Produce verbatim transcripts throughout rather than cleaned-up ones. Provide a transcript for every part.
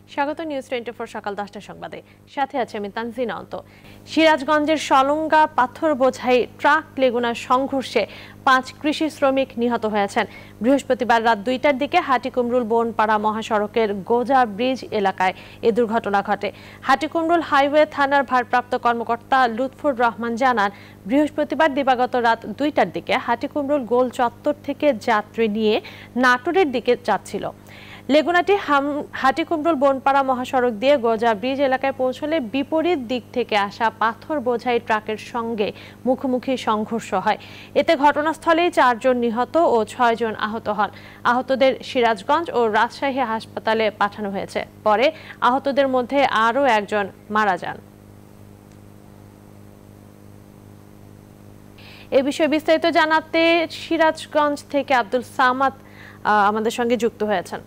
স্বাগত news twenty four সকাল দশটা সংবাদে। সাথে আছে আমি তানজিনা অন্ত। সিরাজগঞ্জের সলঙ্গা পাথর বোঝাই ট্রাক লেগুনার সংঘর্ষে পাঁচ কৃষি শ্রমিক নিহত হয়েছেন। বৃহস্পতিবার রাত দুইটার দিকে হাটিকুমরুল বনপাড়া মহাসড়কের গোজা ব্রিজ এলাকায় এ দুর্ঘটনা ঘটে। হাটিকুমরুল হাইওয়ে থানার ভারপ্রাপ্ত কর্মকর্তা লুৎফুর রহমান জানান, বৃহস্পতিবার দিবাগত রাত দুইটার দিকে হাটিকুমরুল গোল চত্বর থেকে যাত্রী নিয়ে নাটোরের দিকে যাচ্ছিল। লেগুনাটি হাটিকুমরুল বনপাড়া মহাসড়ক দিয়ে গোজা ব্রিজ এলাকায় পৌঁছলে বিপরীত দিক থেকে আসা পাথর বোঝাই ট্রাকের সঙ্গে মুখোমুখি সংঘর্ষ হয়। এতে ঘটনাস্থলেই চারজন নিহত ও ছয়জন আহত হন। আহতদের সিরাজগঞ্জ ও রাজশাহী হাসপাতালে পাঠানো হয়েছে। পরে আহতদের মধ্যে আরও একজন মারা যান। এ বিষয়ে বিস্তারিত জানাতে সিরাজগঞ্জ থেকে আব্দুল সামাদ আমাদের সঙ্গে যুক্ত হয়েছেন।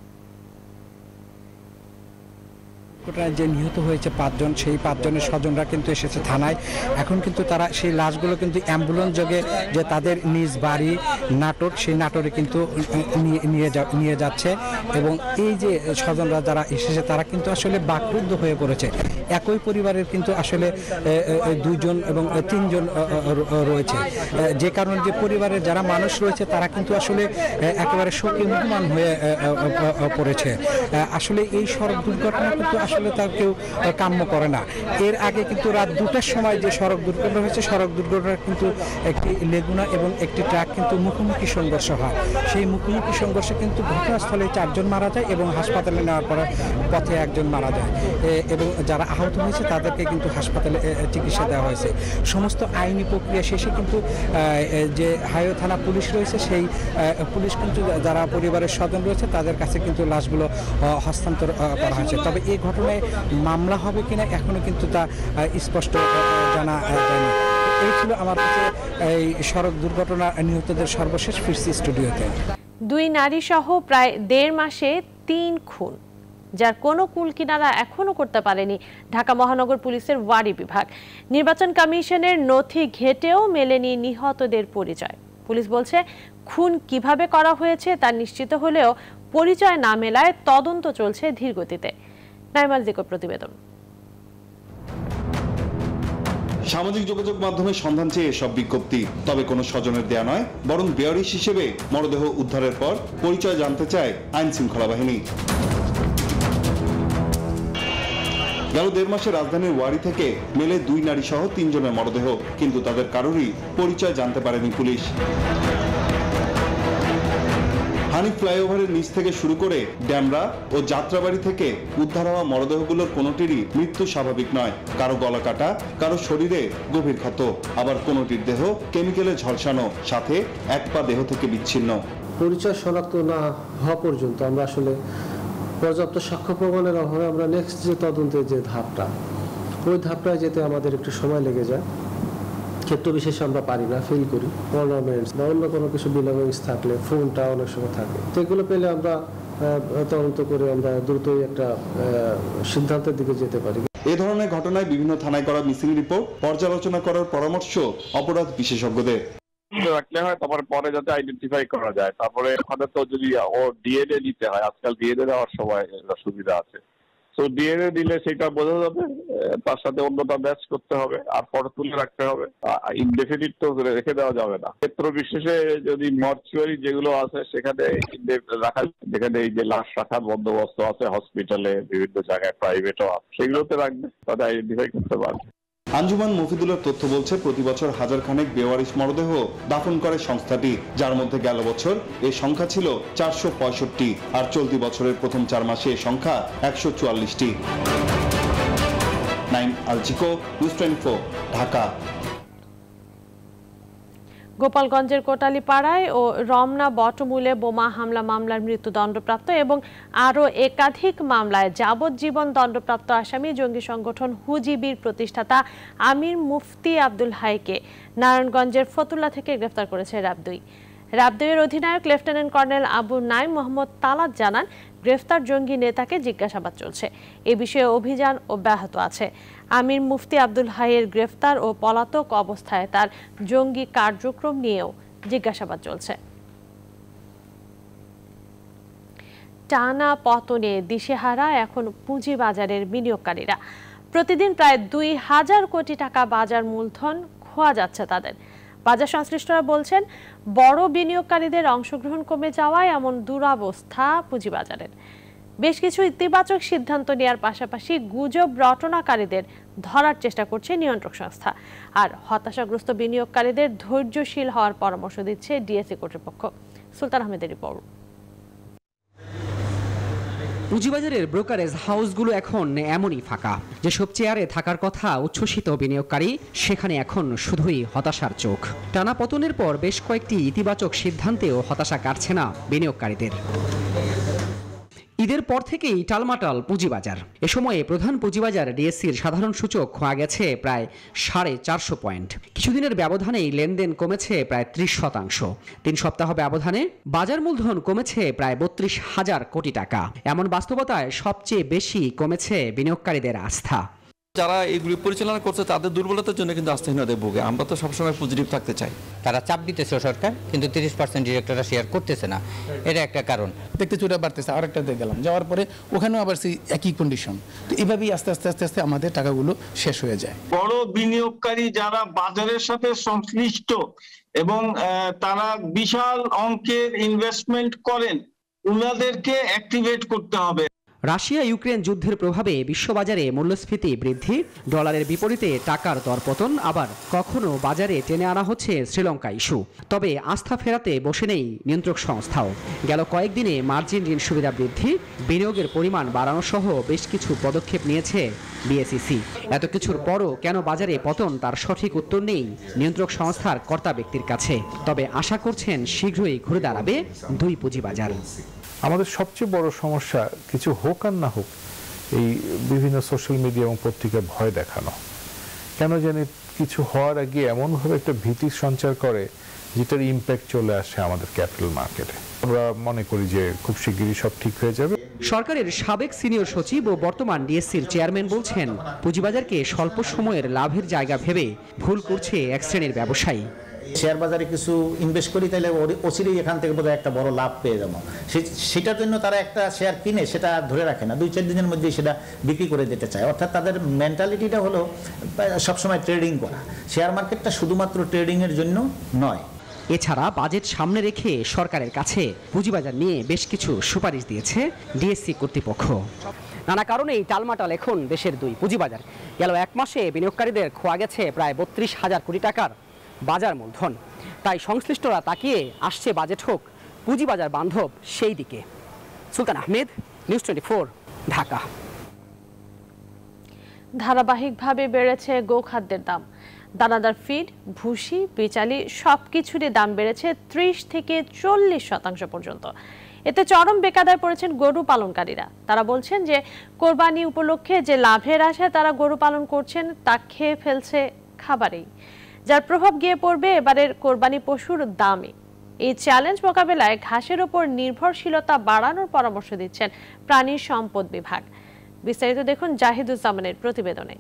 যে নিহত হয়েছে পাঁচজন, সেই পাঁচজনের স্বজনরা কিন্তু এসেছে থানায়। এখন কিন্তু তারা সেই লাশগুলো কিন্তু অ্যাম্বুলেন্স যোগে যে তাদের নিজ বাড়ি নাটোর, সেই নাটোরে কিন্তু নিয়ে নিয়ে যাচ্ছে। এবং এই যে স্বজনরা যারা এসেছে তারা কিন্তু আসলে বাকরুদ্ধ হয়ে পড়েছে। একই পরিবারের কিন্তু আসলে দুইজন এবং তিনজন রয়েছে, যে কারণে যে পরিবারের যারা মানুষ রয়েছে তারা কিন্তু আসলে একেবারে শোকে মুহ্যমান হয়ে পড়েছে। আসলে এই সড়ক দুর্ঘটনা কিন্তু আসলে তার কেউ কাম্য করে না। এর আগে কিন্তু রাত দুটার সময় যে সড়ক দুর্ঘটনা হয়েছে, সড়ক দুর্ঘটনার কিন্তু একটি লেগুনা এবং একটি ট্রাক কিন্তু মুখোমুখি সংঘর্ষ হয়। সেই মুখোমুখি সংঘর্ষে কিন্তু ঘটনাস্থলে চারজন মারা যায় এবং হাসপাতালে নেওয়ার পরে পথে একজন মারা যায় এবং যারা আহত হয়েছে তাদেরকে কিন্তু হাসপাতালে চিকিৎসা দেওয়া হয়েছে। সমস্ত আইনি প্রক্রিয়া শেষে কিন্তু যে হাইওয়ে থানা পুলিশ রয়েছে, সেই পুলিশ কিন্তু যারা পরিবারের স্বজন রয়েছে তাদের কাছে কিন্তু লাশগুলো হস্তান্তর করা হয়েছে। তবে এই ঘটনায় মামলা হবে কিনা এখনো কিন্তু তা স্পষ্ট জানা যায়নি। এই ছিল আমার কাছে এই সড়ক দুর্ঘটনা নিহতদের সর্বশেষ। ফিরছি স্টুডিওতে। দুই নারী সহ প্রায় দেড় মাসে তিন খুন, যার কোনো কুল কিনারা এখনো করতে পারেনি ঢাকা মহানগর পুলিশের ওয়ারি বিভাগ। নির্বাচন কমিশনের নথি ঘেটেও মেলেনি নিহতদের পরিচয়। পুলিশ বলছে, খুন কিভাবে করা হয়েছে তা নিশ্চিত হলেও পরিচয় না মেলায় তদন্ত চলছে ধীর গতিতে। নাইমাল জিকোর প্রতিবেদন। সামাজিক যোগাযোগ মাধ্যমে সন্ধান চেয়ে এসব বিজ্ঞপ্তি, তবে কোনো স্বজনের দেয়া নয়, বরং বেয়ারিশ হিসেবে মরদেহ উদ্ধারের পর পরিচয় জানতে চায় আইন শৃঙ্খলা বাহিনী। গেল দেড় মাসে রাজধানীর ওয়ারি থেকে মেলে দুই নারী সহ তিনজনের মরদেহ, কিন্তু তাদের কারোরই পরিচয় জানতে পারেনি পুলিশ। হানিফ ফ্লাইওভারের নিচ থেকে শুরু করে ড্যামরা ও যাত্রাবাড়ি থেকে উদ্ধার হওয়া মরদেহগুলোর কোনোটিরই মৃত্যু স্বাভাবিক নয়। কারো গলা কাটা, কারো শরীরে গভীর ক্ষত, আবার কোনোটির দেহ কেমিক্যালে ঝলসানো, সাথে এক পা দেহ থেকে বিচ্ছিন্ন। পরিচয় শনাক্ত না হওয়া পর্যন্ত আমরা আসলে পর্যাপ্ত সাক্ষ্য প্রমাণের অভাবে আমরা নেক্সট যে তদন্তের যে ধাপটা, ওই ধাপটায় যেতে আমাদের একটু সময় লেগে যায়। ক্ষেত্র বিশেষে আমরা পারি না, ফিল করি অর্নামেন্টস বা অন্য কোনো কিছু বিলংস থাকলে, ফোনটা অনেক সময় থাকে, তো এগুলো পেলে আমরা তদন্ত করে আমরা দ্রুতই একটা সিদ্ধান্তের দিকে যেতে পারি। এ ধরনের ঘটনায় বিভিন্ন থানায় করা মিসিং রিপোর্ট পর্যালোচনা করার পরামর্শ অপরাধ বিশেষজ্ঞদের। রাখলে হয়, তারপরে পরে যাতে আইডেন্টিফাই করা যায়। তারপরে ওখানে তো যদি ও ডিএনএ দিতে হয়, আজকাল ডিএনএ দেওয়ার সময় সুবিধা আছে, তো ডিএনএ দিলে সেটা বোঝা যাবে, তার সাথে অন্যটা ম্যাচ করতে হবে, আর পরে তুলে রাখতে হবে। ইনডেফিনিট তো রেখে দেওয়া যাবে না। ক্ষেত্র বিশেষে যদি মর্চুয়ারি যেগুলো আছে সেখানে রাখা, যেখানে এই যে লাশ রাখার বন্দোবস্ত আছে হসপিটালে, বিভিন্ন জায়গায় প্রাইভেটও আছে, সেগুলোতে রাখবে, তাদের আইডেন্টিফাই করতে পারবে। আঞ্জুমান মফিদুলের তথ্য বলছে, প্রতি বছর হাজার খানেক বেওয়ারিশ মরদেহ দাফন করে সংস্থাটি, যার মধ্যে গেল বছর এই সংখ্যা ছিল চারশো পঁয়ষট্টি, আর চলতি বছরের প্রথম চার মাসে এই সংখ্যা একশো চুয়াল্লিশটি। নাইম আলজিকো, নিউজ টোয়েন্টি ফোর, ঢাকা। গোপালগঞ্জের কোটালীপাড়ায় ও রমনা বটমূলে বোমা হামলা মামলার মৃত্যুদণ্ডপ্রাপ্ত এবং আরও একাধিক মামলায় যাবজ্জীবন দণ্ডপ্রাপ্ত আসামি জঙ্গি সংগঠন হুজিবির প্রতিষ্ঠাতা আমির মুফতি আব্দুল হাইকে নারায়ণগঞ্জের ফতুল্লা থেকে গ্রেফতার করেছে র্যাব দুই। র্যাব দুইয়ের অধিনায়ক লেফটেন্যান্ট কর্নেল আবু নাইম মোহাম্মদ তালাত জানান, গ্রেফতার জঙ্গি নেতাকে জিজ্ঞাসাবাদ চলছে। এ বিষয়ে অভিযান অব্যাহত আছে। আমির মুফতি আব্দুল হাইয়ের গ্রেফতার ও পলাতক অবস্থায় তার জঙ্গি কার্যক্রম নিয়েও জিজ্ঞাসাবাদ চলছে। টানা পতনে দিশেহারা এখন পুঁজিবাজারের বিনিয়োগকারীরা। প্রতিদিন প্রায় দুই হাজার কোটি টাকা বাজার মূলধন খোয়া যাচ্ছে তাদের। বাজার সংশ্লিষ্টরা বলছেন, বড় বিনিয়োগকারীদের অংশগ্রহণ কমে যাওয়ায় এমন দুরবস্থা পুঁজিবাজারের। বেশ কিছু ইতিবাচক সিদ্ধান্ত নেওয়ার পাশাপাশি গুজব রটনাকারীদের ধরার চেষ্টা করছে নিয়ন্ত্রক সংস্থা। আর হতাশাগ্রস্ত বিনিয়োগকারীদের ধৈর্যশীল হওয়ার পরামর্শ দিচ্ছে ডিএসসি কর্তৃপক্ষ। সুলতান আহমেদের রিপোর্ট। পুঁজিবাজারের ব্রোকারেজ হাউসগুলো এখন এমনই ফাঁকা। যেসব চেয়ারে থাকার কথা উচ্ছ্বসিত বিনিয়োগকারী, সেখানে এখন শুধুই হতাশার চোখ। টানা পতনের পর বেশ কয়েকটি ইতিবাচক সিদ্ধান্তেও হতাশা কাটছে না বিনিয়োগকারীদের। ঈদের পর থেকেই টালমাটাল পুঁজিবাজার। এ সময়ে প্রধান পুঁজিবাজার ডিএসসির সাধারণ সূচক খোয়া গেছে প্রায় সাড়ে চারশো পয়েন্ট। কিছুদিনের ব্যবধানেই লেনদেন কমেছে প্রায় ত্রিশ শতাংশ। তিন সপ্তাহ ব্যবধানে বাজার মূলধন কমেছে প্রায় বত্রিশ হাজার কোটি টাকা। এমন বাস্তবতায় সবচেয়ে বেশি কমেছে বিনিয়োগকারীদের আস্থা। যারা এইগুলি পরিচালনা করছে তাদের দুর্বলতার জন্য কিন্তু আস্থাহীনতায় ভোগে। আমরা তো সবসময় পজিটিভ থাকতে চাই। তারা চাপ দিতেছে সরকার, কিন্তু তিরিশ পার্সেন্ট ডিরেক্টররা শেয়ার করতেছে না, এটা একটা কারণ। দেখতে চুরা বাড়তেছে, আরেকটাতে গেলাম, যাওয়ার পরে ওখানেও আবার সেই একই কন্ডিশন। তো এভাবেই আস্তে আস্তে আস্তে আস্তে আমাদের টাকাগুলো শেষ হয়ে যায়। বড় বিনিয়োগকারী যারা বাজারের সাথে সংশ্লিষ্ট এবং তারা বিশাল অঙ্কের ইনভেস্টমেন্ট করেন, ওনাদেরকে অ্যাক্টিভেট করতে হবে। রাশিয়া ইউক্রেন যুদ্ধের প্রভাবে বিশ্ববাজারে মূল্যস্ফীতি বৃদ্ধি, ডলারের বিপরীতে টাকার দরপতন, আবার কখনো বাজারে টেনে আনা হচ্ছে শ্রীলঙ্কা ইস্যু। তবে আস্থা ফেরাতে বসে নেই নিয়ন্ত্রক সংস্থাও। গেল কয়েকদিনে মার্জিন ঋণ সুবিধা বৃদ্ধি, বিনিয়োগের পরিমাণ বাড়ানো সহ বেশ কিছু পদক্ষেপ নিয়েছে বিএসইসি। এত কিছুর পরও কেন বাজারে পতন, তার সঠিক উত্তর নেই নিয়ন্ত্রক সংস্থার কর্তা ব্যক্তির কাছে। তবে আশা করছেন শীঘ্রই ঘুরে দাঁড়াবে দুই পুঁজিবাজার। আমাদের সবচেয়ে বড় সমস্যা, কিছু হোক আর না হোক, এই বিভিন্ন সোশ্যাল মিডিয়া এবং পত্রিকায় ভয় দেখানো। কেন জানি কিছু হওয়ার আগে এমনভাবে একটা ভীতি সঞ্চার করে যেটার ইম্প্যাক্ট চলে আসে আমাদের ক্যাপিটাল মার্কেটে। আমরা মনে করি যে খুব শিগগিরই সব ঠিক হয়ে যাবে। সরকারের সাবেক সিনিয়র সচিব ও বর্তমান ডিএসসির চেয়ারম্যান বলছেন, পুঁজিবাজারকে স্বল্প সময়ের লাভের জায়গা ভেবে ভুল করছে এক শ্রেণীর ব্যবসায়ী। শেয়ার বাজারে কিছু ইনভেস্ট করি, তাহলে অচিরেই এখান থেকে বোধহয় একটা বড় লাভ পেয়ে যাবো, সেটার জন্য তারা একটা শেয়ার কিনে সেটা ধরে রাখে না, দুই চার দিনের মধ্যে সেটা বিক্রি করে দিতে চায়। অর্থাৎ তাদের মেন্টালিটিটা হলো সবসময় ট্রেডিং করা। শেয়ার মার্কেটটা শুধুমাত্র ট্রেডিংয়ের জন্য নয়। এছাড়া বাজেট সামনে রেখে সরকারের কাছে পুঁজিবাজার নিয়ে বেশ কিছু সুপারিশ দিয়েছে ডিএসসি কর্তৃপক্ষ। নানা কারণেই টালমাটাল এখন দেশের দুই পুঁজিবাজার। গেল এক মাসে বিনিয়োগকারীদের খোয়া গেছে প্রায় বত্রিশ হাজার কোটি টাকার বাজার মূলধন। তাই সংশ্লিষ্টরা তাকিয়ে আসছে বাজেট হোক পুঁজিবাজার বান্ধব সেই দিকে। Sultan Ahmed, news twenty four, Dhaka. ধারাবাহিকভাবে বেড়েছে গোখাদ্যের দাম। দানাদার ফিড, ভুসি, বিচালি সবকিছুরই দাম বেড়েছে ত্রিশ থেকে চল্লিশ শতাংশ পর্যন্ত। এতে চরম বেকায়দায় পড়েছেন গরু পালনকারীরা। তারা বলছেন যে কোরবানি উপলক্ষে যে লাভের আশায় তারা গরু পালন করছেন, তা খেয়ে ফেলছে খাবারেই, যার প্রভাব গিয়ে পড়বে এবারের কোরবানি পশুর দামে। এই চ্যালেঞ্জ মোকাবেলায় ঘাসের ওপর নির্ভরশীলতা বাড়ানোর পরামর্শ দিচ্ছেন প্রাণী সম্পদ বিভাগ। বিস্তারিত দেখুন জাহিদুজ্জামানের প্রতিবেদনে।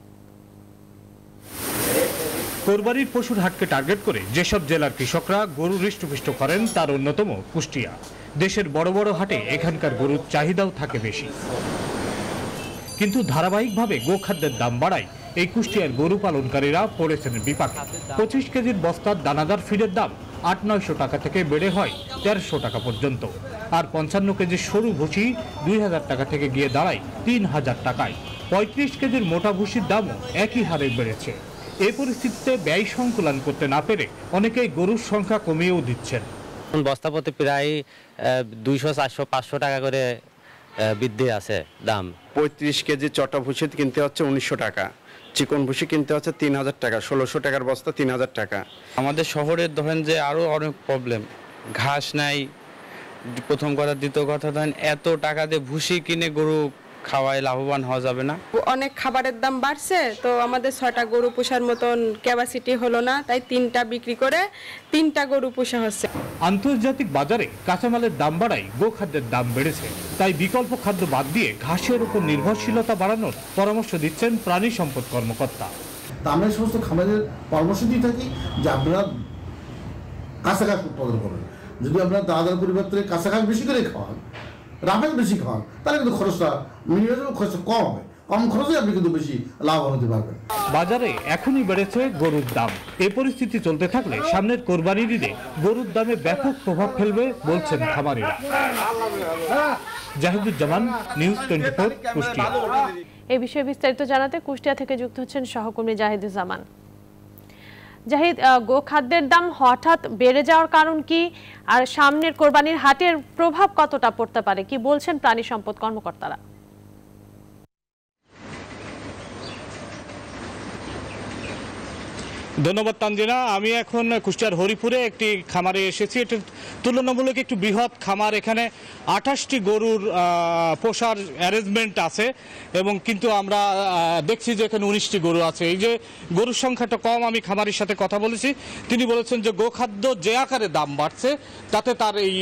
কোরবানির পশুর হাটকে টার্গেট করে যেসব জেলার কৃষকরা গরু হৃষ্টপুষ্ট করেন তার অন্যতম কুষ্টিয়া। দেশের বড় বড় হাটে এখানকার গরুর চাহিদাও থাকে বেশি, কিন্তু ধারাবাহিকভাবে গোখাদ্যের দাম বাড়ায় এই কুষ্টিয়ার গরু পালনকারীরা পড়েছেন বিপাকে। পঁচিশ কেজির বস্তার দানাদার ফিডের দাম আট নয়শো টাকা থেকে বেড়ে হয় তেরোশো টাকা পর্যন্ত, আর পঞ্চান্ন কেজির সরু ভুসি দুই হাজার টাকা থেকে গিয়ে দাঁড়ায় তিন হাজার টাকায়। পঁয়ত্রিশ কেজির মোটা ভুসির দামও একই হারে বেড়েছে। এই পরিস্থিতিতে ব্যয় সংকুলন করতে না পেরে অনেকেই গরুর সংখ্যা কমিয়েও দিচ্ছেন। বস্তা প্রতি প্রায় দুইশো চারশো পাঁচশো টাকা করে বৃদ্ধি আছে দাম। পঁয়ত্রিশ কেজি চটা ভুসি কিনতে হচ্ছে উনিশশো টাকা, চিকন ভুসি কিনতে হচ্ছে তিন হাজার টাকা, ষোলোশো টাকার বস্তা তিন হাজার টাকা। আমাদের শহরের ধরেন যে আরো অনেক প্রবলেম, ঘাস নাই প্রথম কথা, দ্বিতীয় কথা ধরেন এত টাকা দিয়ে ভুসি কিনে গরু খাওয়ায় লাভবান হওয়া যাবে না। অনেক খাবারের দাম বাড়ছে, তো আমাদের ছয়টা গরু পোষার মতন ক্যাপাসিটি হলো না, তাই তিনটা বিক্রি করে তিনটা গরু পোষা হচ্ছে। আন্তর্জাতিক বাজারে কাঁচামালের দাম বাড়ায় গোখাদ্যের দাম বেড়েছে, তাই বিকল্প খাদ্য বাদ দিয়ে ঘাসের উপর নির্ভরশীলতা বাড়ানোর পরামর্শ দিচ্ছেন প্রাণী সম্পদ কর্মকর্তা। আমরা সমস্ত খামারের পরামর্শ দিয়ে থাকি যে আপনারা কাঁচা ঘাস উৎপাদন করেন। যদি আপনারা দানাদার পরিবর্তনে কাঁচা ঘাস বেশি করে খাওয়ান, রাফেজ বেশি খাওয়ান, তাহলে কিন্তু খরচটা মিনিমাম খরচটা কম হবে। কম খরচে আপনি কিন্তু বেশি লাভবান হতে পারবেন। বাজারে এখনই বেড়েছে গরুর দাম। এই পরিস্থিতি চলতে থাকলে সামনের কোরবানির ঈদে গরুর দামে ব্যাপক প্রভাব ফেলবে বলছেন খামারিরা। Zahiduzzaman, news twenty four, Kushtia. এই বিষয়ে বিস্তারিত জানাতে কুষ্টিয়া থেকে যুক্ত হচ্ছেন সহকর্মী জাহিদুজ্জামান। জাহিদ, গোখাদ্যের দাম হঠাৎ বেড়ে যাওয়ার কারণ কি, আর সামনের কোরবানির হাটের প্রভাব কতটা পড়তে পারে, কি বলছেন প্রাণী সম্পদ কর্মকর্তারা? ধন্যবাদ তানজিনা। আমি এখন কুষ্টিয়ার হরিপুরে একটি খামারে এসেছি। এটা তুলনামূলক একটু বৃহৎ খামার। এখানে আঠাশটি গরুর পোষার অ্যারেঞ্জমেন্ট আছে এবং কিন্তু আমরা দেখছি যে এখানে উনিশটি গরু আছে। এই যে গরুর সংখ্যাটা কম, আমি খামারির সাথে কথা বলেছি, তিনি বলেছেন যে গোখাদ্য যে আকারে দাম বাড়ছে তাতে তার এই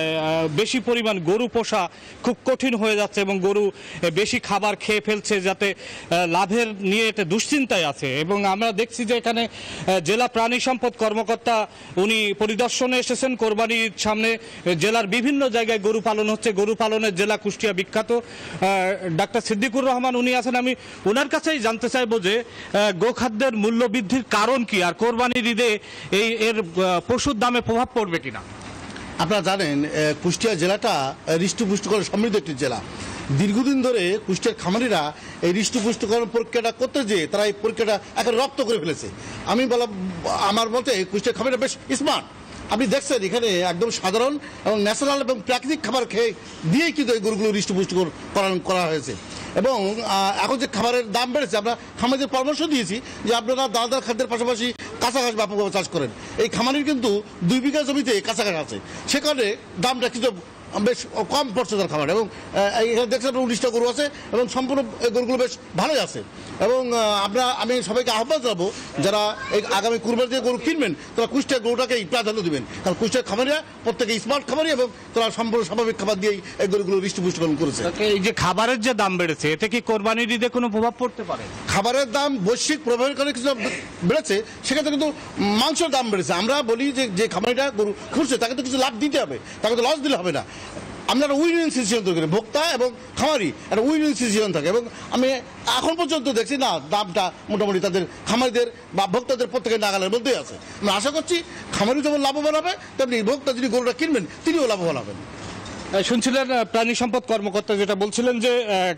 বেশি পরিমাণ গরু পোষা খুব কঠিন হয়ে যাচ্ছে এবং গরু বেশি খাবার খেয়ে ফেলছে, যাতে লাভের নিয়ে এটা দুশ্চিন্তায় আছে। এবং আমরা দেখছি যে এখানে জেলা প্রাণী সম্পদ কর্মকর্তা উনি পরিদর্শনে এসেছেন। কোরবানির সামনে জেলার বিভিন্ন জায়গায় গরু পালন হচ্ছে। গরু পালনের জেলা কুষ্টিয়া বিখ্যাত। ডাক্তার সিদ্দিকুর রহমান উনি আছেন। আমি ওনার কাছেই জানতে চাইবো যে গোখাদ্যের মূল্য বৃদ্ধির কারণ কি, আর কোরবানির ঈদে এই এর পশুর দামে প্রভাব পড়বে কিনা। আপনারা জানেন কুষ্টিয়া জেলাটা হৃষ্টপুষ্টকরণ সমৃদ্ধ একটি জেলা। দীর্ঘদিন ধরে কুষ্টিয়ার খামারিরা এই হৃষ্টপুষ্টকরণ পরীক্ষাটা করতে যেয়ে তারা এই পরীক্ষাটা এখন রপ্ত করে ফেলেছে। আমি বলা আমার মতে কুষ্টিয়ার খামারিরা বেশ স্মার্ট। আপনি দেখছেন এখানে একদম সাধারণ এবং ন্যাচারাল এবং প্রাকৃতিক খাবার খেয়ে দিয়েই কিন্তু এই গরুগুলো হৃষ্টপুষ্টকরণ করা হয়েছে। এবং এখন যে খাবারের দাম বেড়েছে, আমরা খামারিদের পরামর্শ দিয়েছি যে আপনারা দানাদার খাদ্যের পাশাপাশি কাঁচা ঘাস ব্যাপকভাবে চাষ করেন। এই খামারির কিন্তু দুই বিঘা জমিতে কাঁচা ঘাস আছে, সে কারণে দামটা কিন্তু বেশ কম পড়ছে তার খাবার। এবং এখানে দেখছেন উনিশটা গরু আছে এবং সম্পূর্ণ গরুগুলো বেশ ভালোই আছে। এবং আমরা আমি সবাইকে আহ্বান জানাবো যারা এই আগামী কুরবানি দিয়ে গরু কিনবেন তারা কুষ্টিয়ার গরুটাকেই প্রাধান্য দেবেন, কারণ কুষ্টিয়ার খামারিরা প্রত্যেকে স্মার্ট খামারি এবং তারা সম্পূর্ণ স্বাভাবিক খাবার দিয়েই এই গরুগুলো হৃষ্টপুষ্টকরণ করেছে। এই যে খাবারের যে দাম বেড়েছে, এতে কি কোরবানির ঈদে কোনো প্রভাব পড়তে পারে? খাবারের দাম বৈশ্বিক প্রভাবের কারণে কিছু বেড়েছে, সেক্ষেত্রে কিন্তু মাংসের দাম বেড়েছে। আমরা বলি যে যে খামারিটা গরু খুঁজছে তাকে তো কিছু লাভ দিতে হবে, তাকে তো লস দিলে হবে না। আমরা একটা উইন উইন সিচুয়েশন তৈরি করি, ভোক্তা এবং খামারি একটা উইন উইন সিচুয়েশন থাকে। এবং আমি এখন পর্যন্ত দেখছি না দামটা মোটামুটি তাদের খামারিদের বা ভোক্তাদের প্রত্যেকের নাগালের মধ্যেই আছে। আমরা আশা করছি খামারি যেমন লাভবান হবে তেমনি ভোক্তা যিনি গরুটা কিনবেন তিনিও লাভবান হবেন। শুনছিলেন প্রাণী সম্পদ কর্মকর্তা যেটা বলছিলেন যে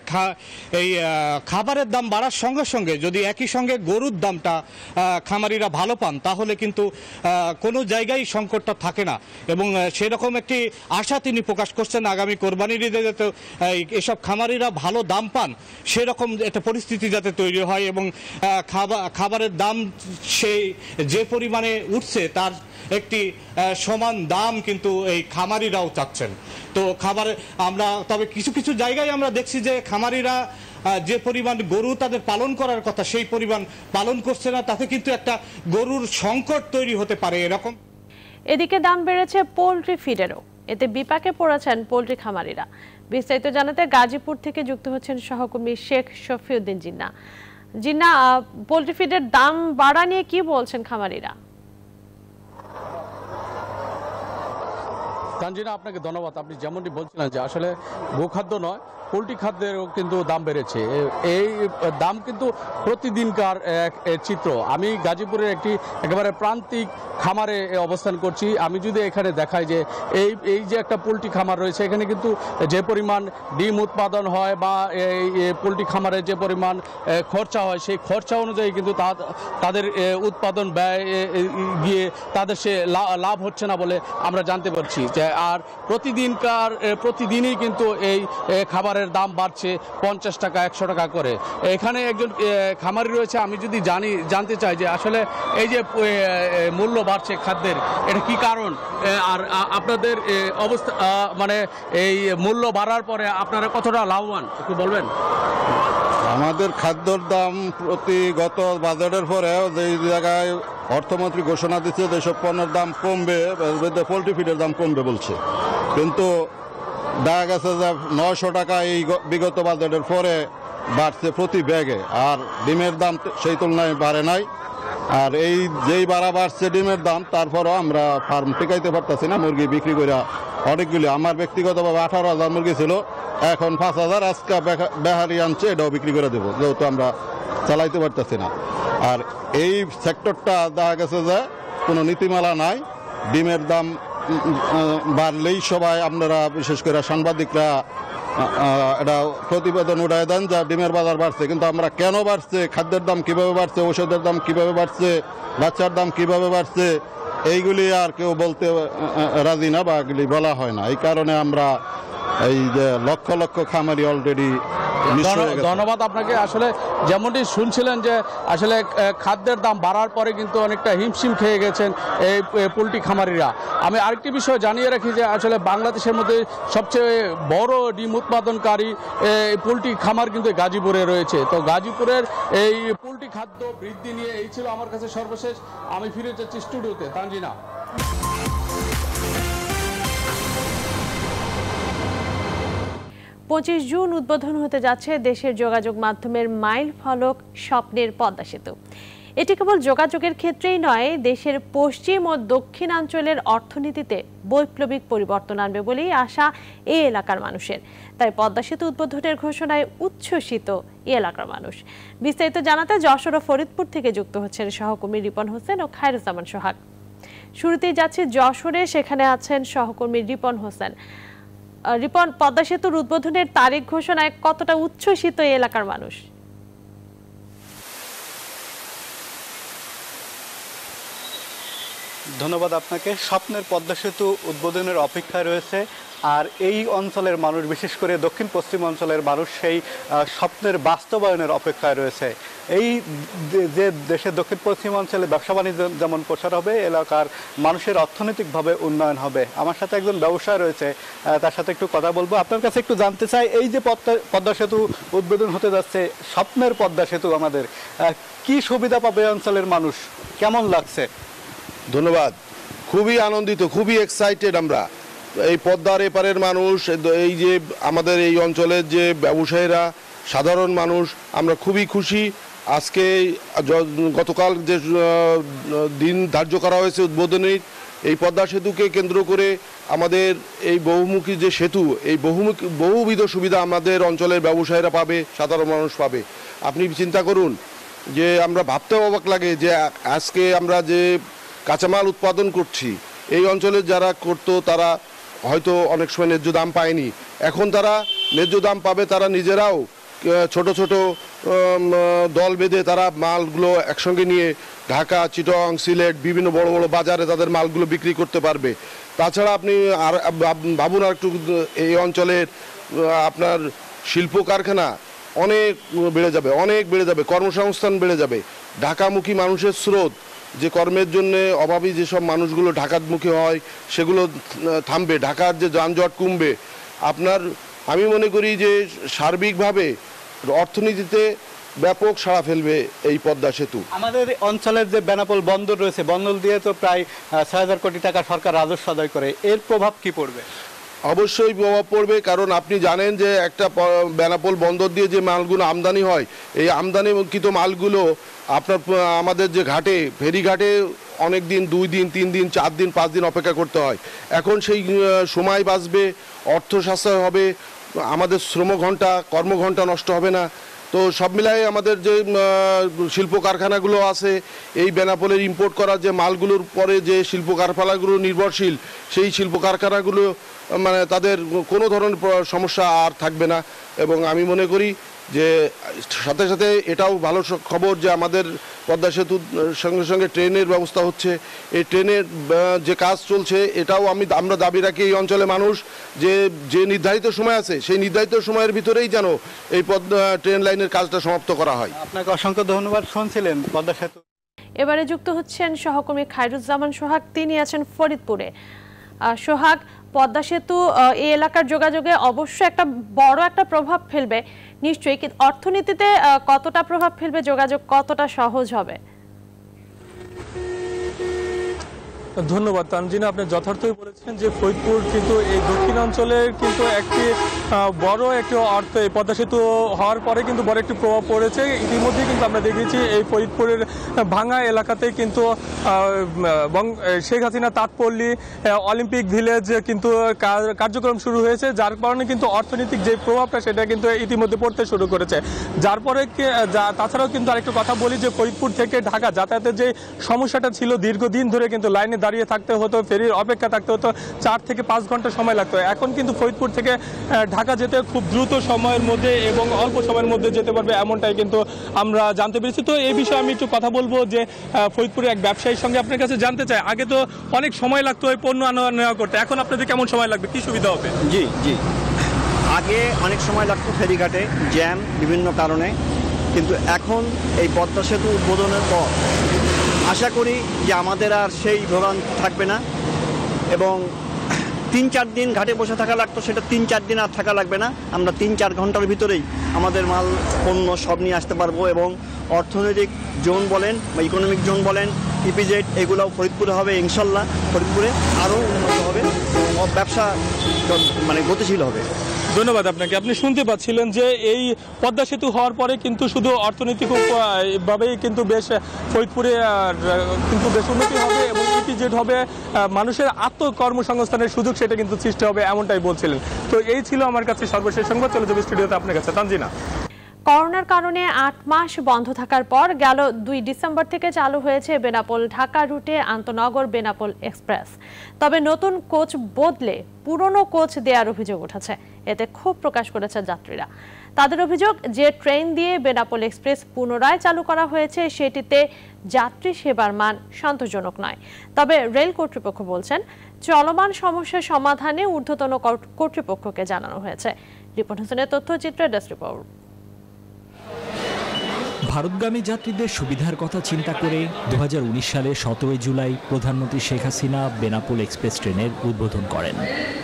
এই খাবারের দাম বাড়ার সঙ্গে সঙ্গে যদি একই সঙ্গে গরুর দামটা খামারিরা ভালো পান তাহলে কিন্তু কোনো জায়গায় সংকটটা থাকে না। এবং সেরকম একটি আশা তিনি প্রকাশ করছেন আগামী কোরবানির ঈদে যাতে এসব খামারিরা ভালো দাম পান সেরকম একটা পরিস্থিতি যাতে তৈরি হয় এবং খাবারের দাম সেই যে পরিমাণে উঠছে তার একটি সমান দাম কিন্তু এই খামারিরাও চাচ্ছেন। তো খাবার আমরা তবে কিছু কিছু জায়গায় আমরা দেখছি যে খামারিরা যে পরিমাণ গরু তাদের পালন করার কথা সেই পরিমাণ পালন করছে না, তাতে কিন্তু একটা গরুর সংকট তৈরি হতে পারে এরকম। এদিকে দাম বেড়েছে পোল্ট্রি ফিডেরও, এতে বিপাকে পড়েছেন পোল্ট্রি খামারিরা। বিস্তারিত জানাতে গাজীপুর থেকে যুক্ত হচ্ছেন সহকর্মী শেখ শফিউদ্দিন জিন্না। জিন্না, পোল্ট্রি ফিডের দাম বাড়া নিয়ে কি বলছেন খামারিরা? তানজিনা, আপনাকে ধন্যবাদ। আপনি যেমনটি বলছিলেন যে আসলে গোখাদ্য নয় পোলট্রি খাদ্যেরও কিন্তু দাম বেড়েছে। এই দাম কিন্তু প্রতিদিনকার এক চিত্র। আমি গাজীপুরের একটি একেবারে প্রান্তিক খামারে অবস্থান করছি। আমি যদি এখানে দেখাই যে এই এই যে একটা পোলট্রি খামার রয়েছে, এখানে কিন্তু যে পরিমাণ ডিম উৎপাদন হয় বা এই পোলট্রি খামারে যে পরিমাণ খরচা হয় সেই খরচা অনুযায়ী কিন্তু তাদের উৎপাদন ব্যয় গিয়ে তাদের সে লাভ হচ্ছে না বলে আমরা জানতে পারছি। আর প্রতিদিনকার প্রতিদিনই কিন্তু এই খাবারের দাম বাড়ছে পঞ্চাশ টাকা একশো টাকা করে। এখানে একজন খামারি রয়েছে, আমি যদি জানি জানতে চাই যে আসলে এই যে মূল্য বাড়ছে খাদ্যের, এটা কি কারণ আর আপনাদের অবস্থা মানে এই মূল্য বাড়ার পরে আপনারা কতটা লাভবান একটু বলবেন? আমাদের খাদ্যর দাম প্রতি গত বাজারের পরে যে জায়গায় অর্থমন্ত্রী ঘোষণা দিচ্ছে যেসব পণ্যের দাম কমবে, পোলট্রি ফিডের দাম কমবে বলছে, কিন্তু দেখা গেছে যে নয়শো টাকা এই বিগত বাজারের পরে বাড়ছে প্রতি ব্যাগে, আর ডিমের দাম সেই তুলনায় বাড়ে নাই। আর এই যেই বাড়া বাড়ছে ডিমের দাম, তারপরও আমরা ফার্ম টিকাইতে পারতেছি না, মুরগি বিক্রি করে অনেকগুলি। আমার ব্যক্তিগতভাবে আঠারো হাজার মুরগি ছিল, এখন পাঁচ হাজার আজকে বেহারি আনছে, এটাও বিক্রি করে দেবো, যেহেতু আমরা চালাইতে পারতেছি না। আর এই সেক্টরটা দেখা গেছে যে কোনো নীতিমালা নাই, ডিমের দাম বাড়লেই সবাই আপনারা বিশেষ করে সাংবাদিকরা এটা প্রতিবেদন উঠায় দেন যে ডিমের বাজার বাড়ছে, কিন্তু আমরা কেন বাড়ছে, খাদ্যের দাম কিভাবে বাড়ছে, ঔষধের দাম কিভাবে বাড়ছে, বাচ্চার দাম কিভাবে বাড়ছে, এইগুলি আর কেউ বলতে রাজি না বা এগুলি বলা হয় না। এই কারণে আমরা এই যে লক্ষ লক্ষ খামারি অলরেডি। ধন্যবাদ আপনাকে। আসলে যেমনটি শুনছিলেন যে আসলে খাদ্যের দাম বাড়ার পরে কিন্তু অনেকটা হিমশিম খেয়ে গেছেন এই পোলট্রি খামারিরা। আমি আরেকটি বিষয় জানিয়ে রাখি যে আসলে বাংলাদেশের মধ্যে সবচেয়ে বড় ডিম উৎপাদনকারী পোলট্রি খামার কিন্তু গাজীপুরে রয়েছে। তো গাজীপুরের এই পোলট্রি খাদ্য বৃদ্ধি নিয়ে এই ছিল আমার কাছে সর্বশেষ। আমি ফিরে যাচ্ছি স্টুডিওতে। তানজিনা। পঁচিশ জুন উদ্বোধন হতে যাচ্ছে দেশের যোগাযোগ মাধ্যমের মাইল ফলক স্বপ্নের পদ্মা সেতু। এটি কেবল যোগাযোগের ক্ষেত্রেই নয়, দেশের পশ্চিম ও দক্ষিণাঞ্চলের অর্থনীতিতে বৈপ্লবিক পরিবর্তন আনবে বলেই আশা এই এলাকার মানুষের। তাই পদ্মা সেতু উদ্বোধনের ঘোষণায় উচ্ছ্বসিত এই এলাকার মানুষ। বিস্তারিত জানাতে যশোর ও ফরিদপুর থেকে যুক্ত হচ্ছেন সহকর্মী রিপন হোসেন ও খায়রুজ্জামান সোহাগ। শুরুতেই যাচ্ছে যশোরে, সেখানে আছেন সহকর্মী রিপন হোসেন। রিপন, পদ্মা সেতুর উদ্বোধনের তারিখ ঘোষণায় কতটা উচ্ছ্বসিত এই এলাকার মানুষ? ধন্যবাদ আপনাকে। স্বপ্নের পদ্মা সেতু উদ্বোধনের অপেক্ষায় রয়েছে আর এই অঞ্চলের মানুষ, বিশেষ করে দক্ষিণ পশ্চিম অঞ্চলের মানুষ সেই স্বপ্নের বাস্তবায়নের অপেক্ষায় রয়েছে। এই যে দেশের দক্ষিণ পশ্চিম অঞ্চলে ব্যবসা বাণিজ্য যেমন প্রসার হবে, এলাকার মানুষের অর্থনৈতিকভাবে উন্নয়ন হবে। আমার সাথে একজন ব্যবসায়ী রয়েছে, তার সাথে একটু কথা বলবো। আপনার কাছে একটু জানতে চাই, এই যে পদ্মা পদ্মা সেতু উদ্বোধন হতে যাচ্ছে, স্বপ্নের পদ্মা সেতু, আমাদের কি সুবিধা পাবে অঞ্চলের মানুষ, কেমন লাগছে? ধন্যবাদ। খুবই আনন্দিত, খুবই এক্সাইটেড আমরা। এই পদ্মার এপারের মানুষ, এই যে আমাদের এই অঞ্চলের যে ব্যবসায়ীরা, সাধারণ মানুষ, আমরা খুবই খুশি। আজকে গতকাল যে দিন ধার্য করা হয়েছে উদ্বোধনের, এই পদ্মা সেতুকে কেন্দ্র করে আমাদের এই বহুমুখী যে সেতু, এই বহুমুখী বহুবিধ সুবিধা আমাদের অঞ্চলের ব্যবসায়ীরা পাবে, সাধারণ মানুষ পাবে। আপনি চিন্তা করুন যে আমরা ভাবতেও অবাক লাগে যে আজকে আমরা যে কাঁচামাল উৎপাদন করছি, এই অঞ্চলে যারা করতো তারা হয়তো অনেক সময় ন্যায্য দাম পায়নি, এখন তারা ন্যায্য দাম পাবে। তারা নিজেরাও ছোট ছোট দল বেঁধে তারা মালগুলো একসঙ্গে নিয়ে ঢাকা, চিটং, সিলেট বিভিন্ন বড় বড় বাজারে তাদের মালগুলো বিক্রি করতে পারবে। তাছাড়া আপনি আর ভাবুন আর একটু, এই অঞ্চলের আপনার শিল্প কারখানা অনেক বেড়ে যাবে, অনেক বেড়ে যাবে, কর্মসংস্থান বেড়ে যাবে। ঢাকামুখী মানুষের স্রোত, যে কর্মের জন্য অভাবী যেসব মানুষগুলো ঢাকামুখী হয় সেগুলো থামবে, ঢাকার যে যানজট কমবে। আপনার আমি মনে করি যে সার্বিকভাবে অর্থনীতিতে ব্যাপক সাড়া ফেলবে এই পদ্মা সেতু। আমাদের অঞ্চলের যে বেনাপোল বন্দর রয়েছে, বন্দর দিয়ে তো প্রায় ছয় হাজার কোটি টাকা সরকার রাজস্ব আদায় করে, এর প্রভাব কি পড়বে? অবশ্যই প্রভাব পড়বে, কারণ আপনি জানেন যে একটা বেনাপোল বন্দর দিয়ে যে মালগুলো আমদানি হয়, এই আমদানিকৃত মালগুলো আপনার আমাদের যে ঘাটে, ফেরিঘাটে অনেক দিন, দুই দিন, তিন দিন, চার দিন, পাঁচ দিন অপেক্ষা করতে হয়। এখন সেই সময় বাঁচবে, অর্থ সাশ্রয় হবে, আমাদের শ্রমঘণ্টা, কর্মঘণ্টা নষ্ট হবে না। তো সব মিলাই আমাদের যে শিল্প কারখানাগুলো আছে, এই বেনাপোলের ইম্পোর্ট করা যে মালগুলোর পরে যে শিল্প কারখানাগুলো নির্ভরশীল, সেই শিল্প কারখানাগুলো মানে তাদের কোনো ধরনের সমস্যা আর থাকবে না। এবং আমি মনে করি যে সাথে সাথে এটাও ভালো খবর যে আমাদের পদ্মা সেতুর সঙ্গে সঙ্গে ট্রেনের ব্যবস্থা হচ্ছে। এই ট্রেনের যে কাজ চলছে, এটাও আমি আমরা দাবি রাখি এই অঞ্চলে মানুষ যে যে নির্ধারিত সময় আছে, সেই নির্ধারিত সময়ের ভিতরেই যেন এই পদ্মা ট্রেন লাইনের কাজটা সমাপ্ত করা হয়। আপনাকে অসংখ্য ধন্যবাদ। শুনছিলেন পদ্মা সেতু। এবারে যুক্ত হচ্ছেন সহকর্মী খায়রুজ্জামান সোহাগ, তিনি আছেন ফরিদপুরে। সোহাগ, পদ্মা সেতু এই এলাকার যোগাযোগে অবশ্যই একটা বড় একটা প্রভাব ফেলবে নিশ্চয়ই, কিন্তু অর্থনীতিতে কতটা প্রভাব ফেলবে, যোগাযোগ কতটা সহজ হবে? ধন্যবাদ তানজিনা, আপনি যথার্থই বলেছেন যে ফরিদপুর কিন্তু এই দক্ষিণাঞ্চলের কিন্তু একটি বড় একটি অর্থ এই পদ্মা সেতু হওয়ার পরে কিন্তু বড় একটি প্রভাব পড়েছে। ইতিমধ্যে কিন্তু আমরা দেখেছি এই ফরিদপুরের ভাঙা এলাকাতে কিন্তু শেখ হাসিনা তাঁতপল্লী অলিম্পিক ভিলেজ কিন্তু কার্যক্রম শুরু হয়েছে, যার কারণে কিন্তু অর্থনৈতিক যে প্রভাবটা সেটা কিন্তু ইতিমধ্যে পড়তে শুরু করেছে। যার পরে তাছাড়াও কিন্তু আরেকটু কথা বলি যে ফরিদপুর থেকে ঢাকা যাতায়াতের যে সমস্যাটা ছিল, দীর্ঘদিন ধরে কিন্তু লাইনে দাঁড়িয়ে থাকতে হতো, ফেরির অপেক্ষা থাকতে হতো, চার থেকে পাঁচ ঘন্টা সময় লাগতো। এখন কিন্তু ফরিদপুর থেকে ঢাকা যেতে খুব দ্রুত সময়ের মধ্যে এবং অল্প সময়ের মধ্যে যেতে পারবে, এমনটাই কিন্তু আমরা জানতে পেরেছি। তো এই বিষয়ে আমি একটু কথা বলবো যে ফরিদপুরে এক ব্যবসায়ীর সঙ্গে আপনার কাছে জানতে চাই, আগে তো অনেক সময় লাগতো ওই পণ্য আনা নেওয়া করতে, এখন আপনাদের কেমন সময় লাগবে, কি সুবিধা হবে? জি জি আগে অনেক সময় লাগতো ফেরিঘাটে জ্যাম বিভিন্ন কারণে, কিন্তু এখন এই পদ্মা সেতু উদ্বোধনের পর আশা করি যে আমাদের আর সেই ভোগান্তি থাকবে না এবং তিন চার দিন ঘাটে বসে থাকা লাগতো সেটা তিন চার দিন আর থাকা লাগবে না। আমরা তিন চার ঘন্টার ভিতরেই আমাদের মাল পণ্য সব নিয়ে আসতে পারবো এবং অর্থনৈতিক জোন বলেন বা ইকোনমিক জোন বলেন, ইপিজেড এগুলোও ফরিদপুরে হবে, ইনশাল্লাহ ফরিদপুরে আরও উন্নত হবে এবং ব্যবসা মানে গতিশীল হবে। ধন্যবাদ আপনাকে। আপনি শুনতে পাচ্ছিলেন যে এই পদ্মা সেতু হওয়ার পরে কিন্তু শুধু অর্থনৈতিক ভাবেই কিন্তু বেশ ফরিদপুরে কিন্তু বেশ উন্নতি হবে এবং ইপিজেড হবে, মানুষের আত্মকর্মসংস্থানের সুযোগ সেটা কিন্তু সৃষ্টি হবে, এমনটাই বলছিলেন। তো এই ছিল আমার কাছে সর্বশেষ সংবাদ। চলে যাবে স্টুডিওতে আপনার কাছে তানজিনা। করোনার কারণে আট মাস বন্ধ থাকার পর গেল দুই ডিসেম্বর থেকে চালু হয়েছে বেনাপোল ঢাকা রুটে আন্তনগর বেনাপোল এক্সপ্রেস। তবে নতুন কোচ বদলে পুরনো কোচ দেওয়ার অভিযোগ উঠেছে, এতে ক্ষোভ প্রকাশ করেছে যাত্রীরা। তাদের অভিযোগ, যে ট্রেন দিয়ে বেনাপোল এক্সপ্রেস পুনরায় চালু করা হয়েছে সেটিতে যাত্রী সেবার মান সন্তোষজনক নয়। তবে রেল কর্তৃপক্ষ বলছেন, চলমান সমস্যার সমাধানে ঊর্ধ্বতন কর্তৃপক্ষকে জানানো হয়েছে। রিপন হোসেনের তথ্যচিত্রে ডেস্ক রিপোর্ট। ভারতগামী যাত্রীদের সুবিধার কথা চিন্তা করে দু হাজার উনিশ সালে সতেরোই জুলাই প্রধানমন্ত্রী শেখ হাসিনা বেনাপোল এক্সপ্রেস ট্রেনের উদ্বোধন করেন।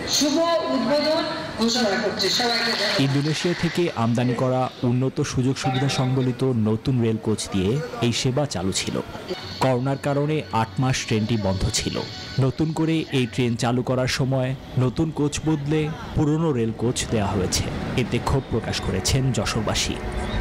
ইন্দোনেশিয়া থেকে আমদানি করা উন্নত সুযোগ সুবিধা সংবলিত নতুন রেল কোচ দিয়ে এই সেবা চালু ছিল। করোনার কারণে আট মাস ট্রেনটি বন্ধ ছিল। নতুন করে এই ট্রেন চালু করার সময় নতুন কোচ বদলে পুরনো রেল কোচ দেওয়া হয়েছে, এতে ক্ষোভ প্রকাশ করেছেন যশোরবাসী।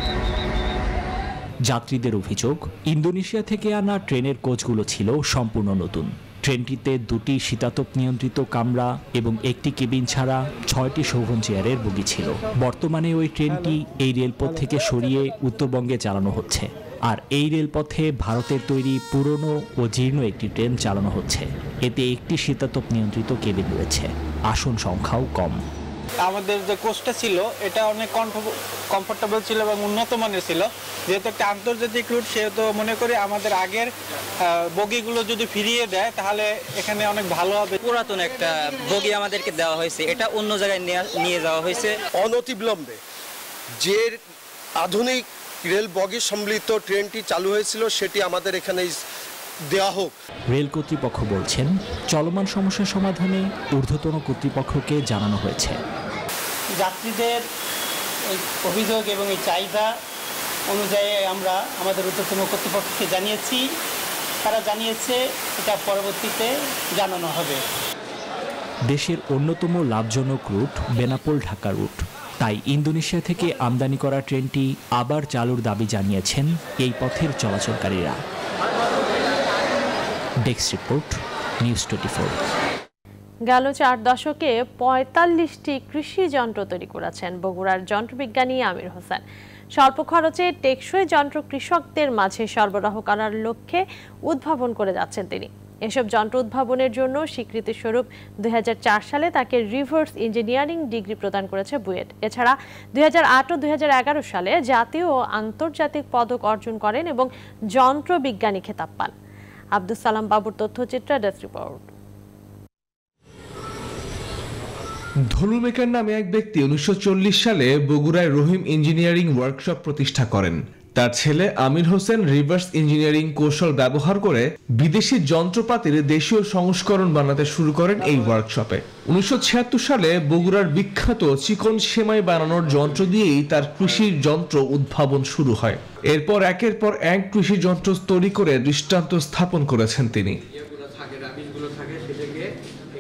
যাত্রীদের অভিযোগ, ইন্দোনেশিয়া থেকে আনা ট্রেনের কোচগুলো ছিল সম্পূর্ণ নতুন। ট্রেনটিতে দুটি শীতাতপ নিয়ন্ত্রিত কামরা এবং একটি কেবিন ছাড়া ছয়টি শোভন চেয়ারের বগি ছিল। বর্তমানে ওই ট্রেনটি এই রেলপথ থেকে সরিয়ে উত্তরবঙ্গে চালানো হচ্ছে, আর এই রেলপথে ভারতের তৈরি পুরনো ও জীর্ণ একটি ট্রেন চালানো হচ্ছে। এতে একটি শীতাতপ নিয়ন্ত্রিত কেবিন রয়েছে, আসন সংখ্যাও কম। আমাদের যে কোচটা ছিল এটা অনেক কমফোর্টেবল ছিল এবং উন্নত মানের ছিল। যেহেতু একটা আন্তর্জাতিক রুট, সেহেতু মনে করি আমাদের আগের বগিগুলো যদি ফিরিয়ে দেয় তাহলে এখানে অনেক ভালো হবে। পুরাতন একটা বগি আমাদেরকে দেওয়া হয়েছে, এটা অন্য জায়গায় নিয়ে যাওয়া হয়েছে। অনতিবিলম্বে যে আধুনিক রেল বগি সম্মিলিত ট্রেনটি চালু হয়েছিল সেটি আমাদের এখানে দেওয়া হোক। রেল কর্তৃপক্ষ বলছেন, চলমান সমস্যার সমাধানে ঊর্ধ্বতন কর্তৃপক্ষকে জানানো হয়েছে। যাত্রীদের এই অভিযোগ এবং এই চাহিদা অনুযায়ী আমরা আমাদের ঊর্ধ্বতন কর্তৃপক্ষকে জানিয়েছি, তারা জানিয়েছে এটা পরবর্তীতে জানানো হবে। দেশের অন্যতম লাভজনক রুট বেনাপোল ঢাকা রুট, তাই ইন্দোনেশিয়া থেকে আমদানি করা ট্রেনটি আবার চালুর দাবি জানিয়েছেন এই পথের চলাচলকারীরা। Desk report, news twenty four. গেল চার দশকে পঁয়তাল্লিশটি কৃষি যন্ত্র তৈরি করেছেন বগুড়ার যন্ত্রবিজ্ঞানী আমির হোসেন। স্বল্প খরচে টেকসই যন্ত্র কৃষকদের মাঝে সরবরাহ করার লক্ষ্যে উদ্ভাবন করে যাচ্ছেন তিনি। এসব যন্ত্র উদ্ভাবনের জন্য স্বীকৃতি স্বরূপ দুই হাজার চার সালে তাকে রিভার্স ইঞ্জিনিয়ারিং ডিগ্রি প্রদান করেছে বুয়েট। এছাড়া দুই হাজার আট ও দুই হাজার এগারো সালে জাতীয় ও আন্তর্জাতিক পদক অর্জন করেন এবং যন্ত্র বিজ্ঞানী খেতাব পান। আব্দুল সালাম বাবুর তথ্যচিত্রে ডেস্ক রিপোর্ট। ধলু মেকার নামে এক ব্যক্তি উনিশশো চল্লিশ সালে বগুড়ায় রহিম ইঞ্জিনিয়ারিং ওয়ার্কশপ প্রতিষ্ঠা করেন। তার ছেলে আমির হোসেন রিভার্স ইঞ্জিনিয়ারিং কৌশল ব্যবহার করে বিদেশি যন্ত্রপাতির দেশীয় সংস্করণ বানাতে শুরু করেন এই ওয়ার্কশপে। উনিশশো ছিয়াত্তর সালে বগুড়ার বিখ্যাত চিকন সেমাই বানানোর যন্ত্র দিয়েই তার কৃষির যন্ত্র উদ্ভাবন শুরু হয়। এরপর একের পর এক কৃষি যন্ত্র তৈরি করে দৃষ্টান্ত স্থাপন করেছেন তিনি।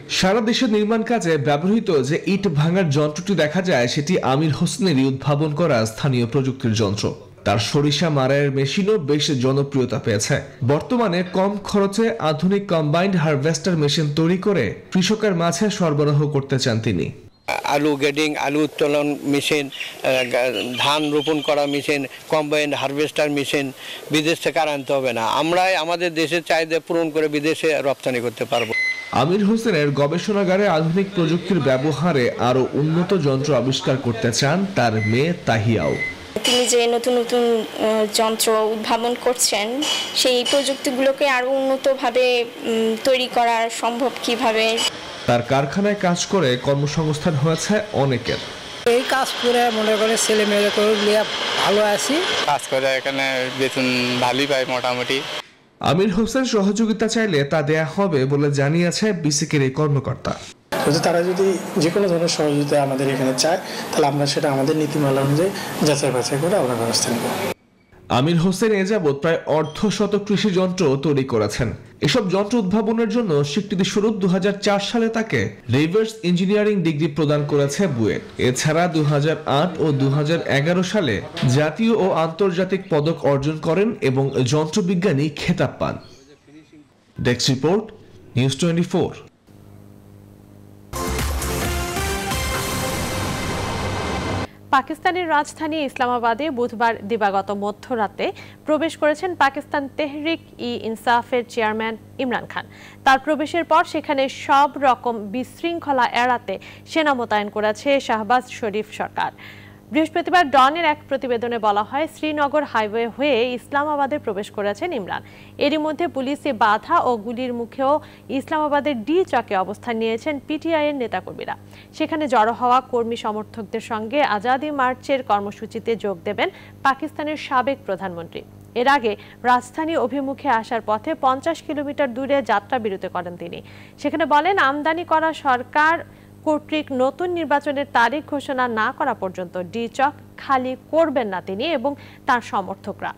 সারা দেশের নির্মাণ কাজে ব্যবহৃত যে ইট ভাঙার যন্ত্রটি দেখা যায় সেটি আমির হোসেনেরই উদ্ভাবন করা স্থানীয় প্রযুক্তির যন্ত্র। তার সরিষা মাড়াইয়ের মেশিনও বেশ জনপ্রিয়তা পেয়েছে। বর্তমানে কম খরচে আধুনিক কম্বাইন্ড হারভেস্টার মেশিন তৈরি করে কৃষকের মাঝে সরবরাহ করতে চান তিনি। আলু গেডিং, আলু উত্তোলন মেশিন, ধান রোপণ করা মেশিন, কম্বাইন্ড হারভেস্টার মেশিন বিদেশ থেকে আর আনতে হবে না। আমরাই আমাদের দেশের চাহিদা পূরণ করে বিদেশে রপ্তানি করতে পারবো। আমির হোসেনের গবেষণাগারে আধুনিক প্রযুক্তির ব্যবহারে আরো উন্নত যন্ত্র আবিষ্কার করতে চান তার মেয়ে তাহিয়াও। তিনি যে নতুন নতুন যন্ত্র উদ্ভাবন করছেন সেই প্রযুক্তিগুলোকে আরো উন্নতভাবে তৈরি করা সম্ভব কিভাবে। তার কারখানায় কাজ করে কর্মসংস্থান হয়েছে অনেকের। এই কাজ করে মনে করে ছেলে মেয়েরা ভালো আছি, কাজ করে এখানে বেতন ভালোই পাই মোটামুটি। আমির হোসেন সহযোগিতা চাইলে তা দেয়া হবে বলে জানিয়েছে বিসিকের এই কর্মকর্তা। যদি তারা যদি যে কোনো ধরনের সহযোগিতা আমাদের এখানে চায় তাহলে আমরা সেটা আমাদের নীতিমালা অনুযায়ী যাচাই বাছাই করে আমরা ব্যবস্থা নেব। আমির হোসেন এ যাবৎ প্রায় অর্ধশত কৃষি যন্ত্র তৈরি করেছেন। এসব যন্ত্র উদ্ভাবনের জন্য স্বীকৃতি স্বরূপ দু হাজার চার সালে তাকে রিভার্স ইঞ্জিনিয়ারিং ডিগ্রি প্রদান করেছে বুয়েট। এছাড়া দু হাজার আট ও দু হাজার এগারো সালে জাতীয় ও আন্তর্জাতিক পদক অর্জন করেন এবং যন্ত্রবিজ্ঞানী খেতাব পান। Desk report, news twenty four. পাকিস্তানের রাজধানী ইসলামাবাদে বুধবার দিবাগত মধ্যরাতে প্রবেশ করেছেন পাকিস্তান তেহরিক ই ইনসাফের চেয়ারম্যান ইমরান খান। তার প্রবেশের পর সেখানে সব রকম বিশৃঙ্খলা এড়াতে সেনা মোতায়েন করেছে শাহবাজ শরীফ সরকার। বৃহস্পতিবার ডনের এক প্রতিবেদনে বলা হয়, শ্রীনগর হাইওয়ে হয়ে ইসলামাবাদে প্রবেশ করেছেন ইমরান। এরই মধ্যে পুলিশে বাধা ও গুলির মুখেও ইসলামাবাদের ডি চকে অবস্থান নিয়েছেন পিটিআই এর নেতাকর্মীরা। সেখানে জড়ো হওয়া কর্মী সমর্থকদের সঙ্গে আজাদি মার্চের কর্মসূচিতে যোগ দেবেন পাকিস্তানের সাবেক প্রধানমন্ত্রী। এর আগে রাজধানী অভিমুখে আসার পথে পঞ্চাশ কিলোমিটার দূরে যাত্রা বিরতি করেন তিনি। সেখানে বলেন, আমদানি করা সরকার কর্তৃক নতুন নির্বাচনের তারিখ ঘোষণা না করা পর্যন্ত ডি চক খালি করবেন না তিনি এবং তার সমর্থকরা।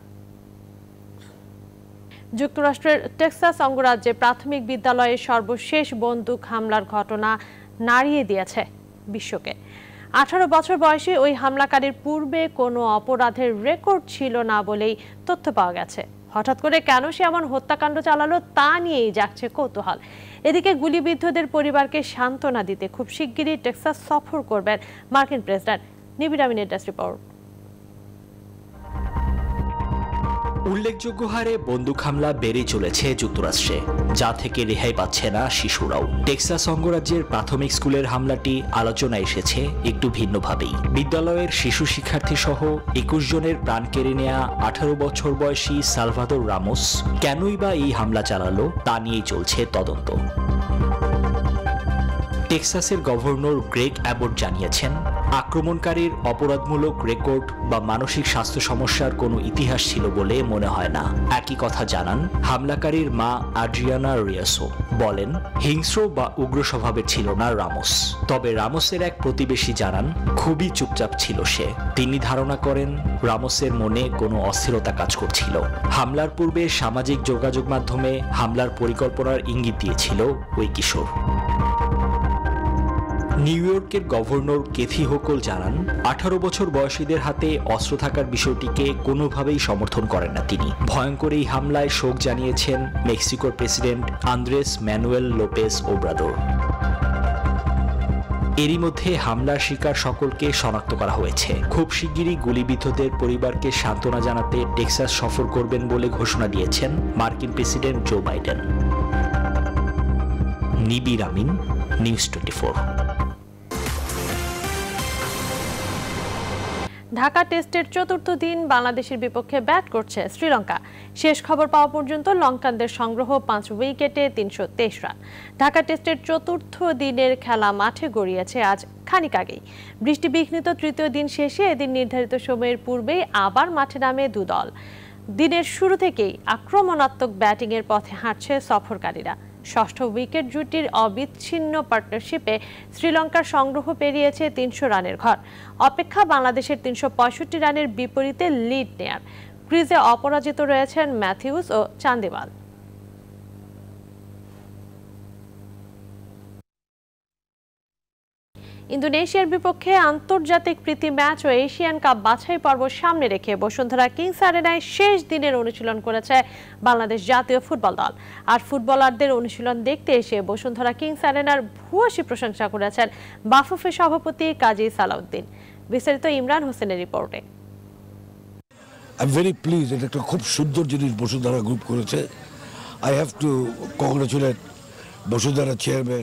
যুক্তরাষ্ট্রের টেক্সাস অঙ্গরাজ্যে প্রাথমিক বিদ্যালয়ে সর্বশেষ বন্দুক হামলার ঘটনা নাড়িয়ে দিয়েছে বিশ্বকে। আঠারো বছর বয়সী ওই হামলাকারীর পূর্বে কোনো অপরাধের রেকর্ড ছিল না বলেই তথ্য পাওয়া গেছে। হঠাৎ করে কেন সে এমন হত্যাকাণ্ড চালালো তা নিয়েই জাগছে কৌতূহল। এদিকে গুলিবিদ্ধদের পরিবারকে সান্ত্বনা দিতে খুব শিগগিরই টেক্সাস সফর করবেন মার্কিন প্রেসিডেন্ট। নিবিড় আমিনের ডেস্ক রিপোর্ট। উল্লেখযোগ্য হারে বন্দুক হামলা বেড়ে চলেছে যুক্তরাষ্ট্রে, যা থেকে রেহাই পাচ্ছে না শিশুরাও। টেক্সাস অঙ্গরাজ্যের প্রাথমিক স্কুলের হামলাটি আলোচনায় এসেছে একটু ভিন্নভাবেই। বিদ্যালয়ের শিশু শিক্ষার্থী সহ একুশ জনের প্রাণ কেড়ে নেয়া আঠারো বছর বয়সী সালভাদর রামোস কেনই বা এই হামলা চালালো তা নিয়েই চলছে তদন্ত। টেক্সাসের গভর্নর গ্রেগ অ্যাবট জানিয়েছেন, আক্রমণকারীর অপরাধমূলক রেকর্ড বা মানসিক স্বাস্থ্য সমস্যার কোনো ইতিহাস ছিল বলে মনে হয় না। একই কথা জানান হামলাকারীর মা আড্রিয়ানা রিয়াসো। বলেন, হিংস্র বা উগ্র স্বভাবের ছিল না রামোস। তবে রামোসের এক প্রতিবেশী জানান, খুবই চুপচাপ ছিল সে। তিনি ধারণা করেন রামোসের মনে কোনো অস্থিরতা কাজ করছিল। হামলার পূর্বে সামাজিক যোগাযোগ মাধ্যমে হামলার পরিকল্পনার ইঙ্গিত দিয়েছিল ওই কিশোর। নিউ ইয়র্কের গভর্নর কেথি হোকল জানান, আঠারো বছর বয়সীদের হাতে অস্ত্র থাকার বিষয়টিকে কোনোভাবেই সমর্থন করেন না তিনি। ভয়ঙ্কর এই হামলায় শোক জানিয়েছেন মেক্সিকোর president Andres Manuel Lopez Obrador. এরই মধ্যে হামলার শিকার সকলকে শনাক্ত করা হয়েছে। খুব শিগগিরই গুলিবিদ্ধদের পরিবারকে সান্ত্বনা জানাতে টেক্সাস সফর করবেন বলে ঘোষণা দিয়েছেন মার্কিন president Joe Biden. Nibir Amin, news twenty four. Dhaka টেস্টের চতুর্থ দিন বাংলাদেশের বিপক্ষে ব্যাট করছে শ্রীলঙ্কা। শেষ খবর পাওয়া পর্যন্ত লঙ্কানদের সংগ্রহ পাঁচ উইকেটে তিনশো তেইশ রান। ঢাকা টেস্টের চতুর্থ দিনের খেলা মাঠে গড়িয়েছে আজ খানিক আগেই। বৃষ্টি বিঘ্নিত তৃতীয় দিন শেষে এদিন নির্ধারিত সময়ের পূর্বেই আবার মাঠে নামে দুদল। দিনের শুরু থেকেই আক্রমণাত্মক ব্যাটিংয়ের পথে হাঁটছে সফরকারীরা। ষষ্ঠ উইকেট জুটির অবিচ্ছিন্ন পার্টনারশিপে শ্রীলঙ্কার সংগ্রহ পেরিয়েছে তিনশো রানের ঘর। অপেক্ষা বাংলাদেশের তিনশো পঁয়ষট্টি রানের বিপরীতে লিড নেয়ার। ক্রিজে অপরাজিত রয়েছেন ম্যাথিউস ও চান্দিমাল। ইন্দোনেশিয়ার বিপক্ষে আন্তর্জাতিক প্রীতি ম্যাচ ও এশিয়ান কাপ বাছাই পর্ব সামনে রেখে বসুন্ধরা কিংস আরেনায় শেষ দিনের অনুশীলন করেছে বাংলাদেশ জাতীয় ফুটবল দল। আর ফুটবলারদের অনুশীলন দেখতে এসে বসুন্ধরা কিংস আরেনার ভূয়সী প্রশংসা করেছেন বাফুফে সভাপতি কাজী সালাউদ্দিন। বিস্তারিত ইমরান হোসেনের রিপোর্টে। আই এম ভেরি প্লিজ, এটা একটা খুব সুন্দর জিনিস বসুন্ধরা গ্রুপ করেছে। I have to congratulate Bashundhara chairman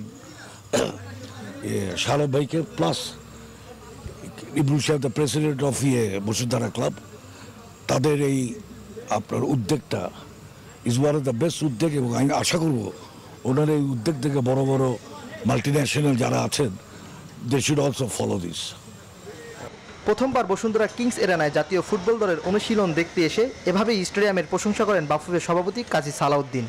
Sharad ভাইকে, প্লাস ইবনুল সাহেব দ্য প্রেসিডেন্ট অফ ইয়ে বসুন্ধরা ক্লাব। তাদের এই আপনার উদ্যোগটা is one of the best উদ্যোগ, এবং আমি আশা করব ওনার এই উদ্যোগ থেকে বড় বড় মাল্টিন্যাশনাল যারা আছেন they should also follow this. প্রথমবার বসুন্ধরা কিংস এরেনায় জাতীয় ফুটবল দলের অনুশীলন দেখতে এসে এভাবেই স্টেডিয়ামের প্রশংসা করেন বাফুফের সভাপতি কাজী সালাউদ্দিন।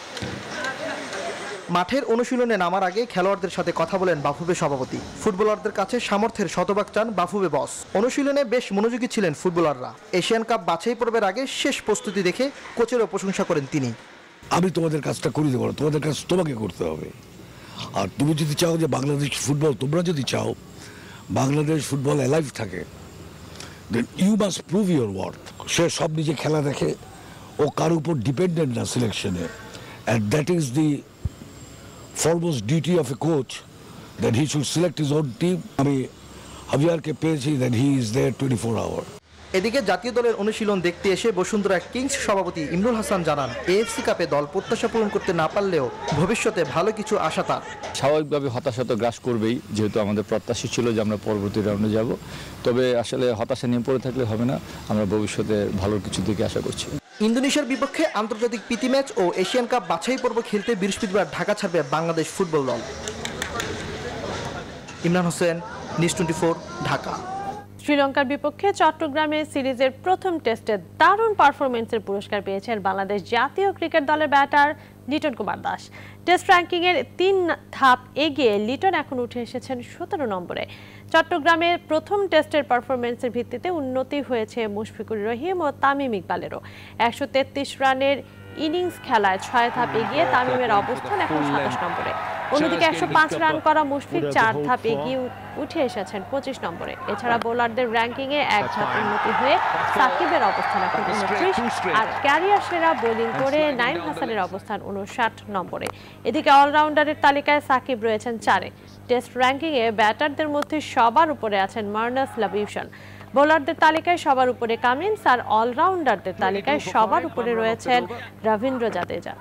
মাঠের অনুশীলনে নামার আগে খেলোয়াড়দের সাথে কথা বলেন বাফুফে সভাপতি। ফুটবলারদের কাছে সামর্থ্যের শতভাগ চান বাফুফে বস। অনুশীলনে বেশ মনোযোগী ছিলেন ফুটবলাররা। এশিয়ান কাপ বাছাই পর্বের আগে শেষ প্রস্তুতি দেখে কোচেরও প্রশংসা করেন তিনি। আমি তোমাদের কাজটা করে দেবো না, তোমাদের কাজ তোমাকে করতে হবে। আর তুমি যদি চাও যে বাংলাদেশ ফুটবল, তোমরা যদি চাও বাংলাদেশ ফুটবল অ্যালাইভ থাকে, then you must prove your worth. সে সব নিজে খেলা দেখে, ও কার উপর ডিপেন্ডেন্ট না সিলেকশনে, and that is the foremost duty of a coach, that he should select his own team. আমি হাবিয়ারকে পেয়েছি that he is there twenty-four hour. এদিকে জাতীয় দলের অনুশীলন দেখতে এসে বসুন্ধরা কিংস সভাপতি ইমরুল হাসান জানান, এএফসি কাপে দল প্রত্যাশা পূরণ করতে না পারলেও ভবিষ্যতে ভালো কিছু আশা তার। স্বাভাবিকভাবে হতাশা তো গ্রাস করবেই, যেহেতু আমাদের প্রত্যাশা ছিল যে আমরা পরবর্তী রাউন্ডে যাব। তবে আসলে হতাশা নিয়ে পড়ে থাকলে হবে না, আমরা ভবিষ্যতে ভালো কিছু দিকে আশা করছি। ইন্দোনেশিয়ার বিপক্ষে আন্তর্জাতিক প্রীতি ম্যাচ ও এশিয়ান কাপ বাছাই পর্ব খেলতে বৃহস্পতিবার ঢাকা ছাড়বে বাংলাদেশ ফুটবল দল। Imran Hossain, News twenty four, Dhaka. শ্রীলঙ্কার বিপক্ষে চট্টগ্রামে সিরিজের প্রথম টেস্টে দারুণ পারফরমেন্সের পুরস্কার পেয়েছেন বাংলাদেশ জাতীয় ক্রিকেট দলের ব্যাটার লিটন কুমার দাস। টেস্ট র্যাঙ্কিংয়ের তিন ধাপ এগিয়ে লিটন এখন উঠে এসেছেন সতেরো নম্বরে। চট্টগ্রামের প্রথম টেস্টের পারফরমেন্সের ভিত্তিতে উন্নতি হয়েছে মুশফিকুর রহিম ও তামিম ইকবালেরও। একশো তেত্রিশ রানের ইনিংস খেলায় ছয় ধাপ এগিয়ে তামিমের অবস্থান এখন সাতাশ নম্বরে। অন্যদিকে একশো পাঁচ রান করা মুশফিক চার ধাপ এগিয়ে উঠে এসেছেন পঁচিশ নম্বরে। এছাড়া বোলারদের র্যাঙ্কিংয়ে এক ধাপ উন্নতি হয়ে সাকিবের অবস্থান এখন উনত্রিশ, আর ক্যারিয়ার সেরা বোলিং করে নাইম হাসানের অবস্থান উনষাট নম্বরে। এদিকে অলরাউন্ডারের তালিকায় সাকিব রয়েছেন চারে। টেস্ট র্যাঙ্কিংয়ে ব্যাটারদের মধ্যে সবার উপরে আছেন মার্নাস লাবিউশন। বোলারদের তালিকায় সবার উপরে কামিন্স, আর অলরাউন্ডারদের তালিকায় সবার উপরে রয়েছেন রবীন্দ্র জাদেজা।